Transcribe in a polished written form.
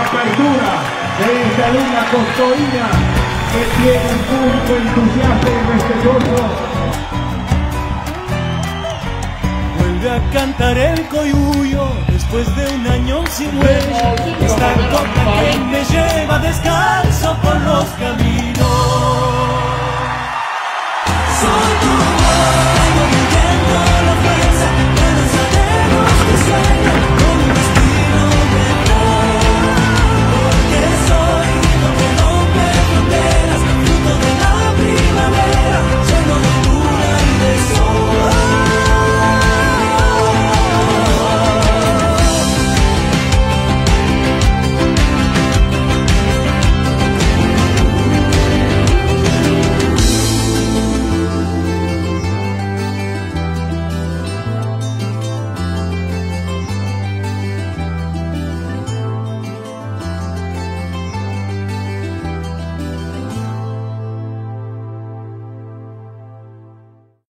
apertura de esta luna costoína que tiene un público entusiasta y respetuoso. Vuelve a cantar el coyuyo después de un año sin huella. Esta copa que me lleva descalzo por los caminos. Soy